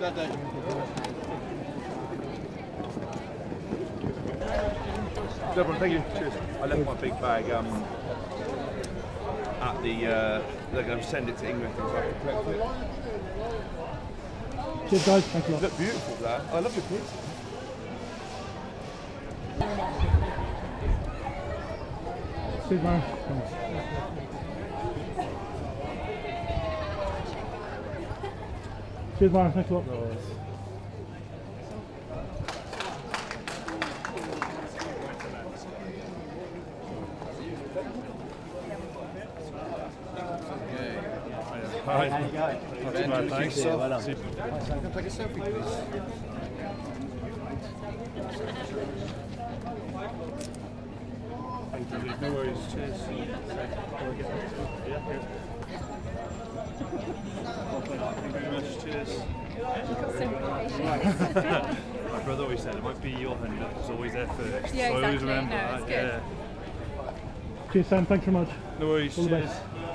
bad day. Everyone, thank you. Cheers. I left my big bag at the. They're going to send it to England so I can collect it. Cheers, guys. Thanks a lot. You look beautiful there. I love your pizza. Cheers, man. Thanks. Cheers, man. Thanks a lot. Hi. How you going? Not too bad, thanks. Well done. Super. Can I take a selfie, please? Thank you. No worries. Cheers. Yeah, good. Thank you very much. Cheers. My brother always said it might be your hand up. It's always there first. Yeah, so I always exactly. remember No, that. it's good. Yeah. Cheers, Sam. Thanks very much. No worries. All the Cheers. best.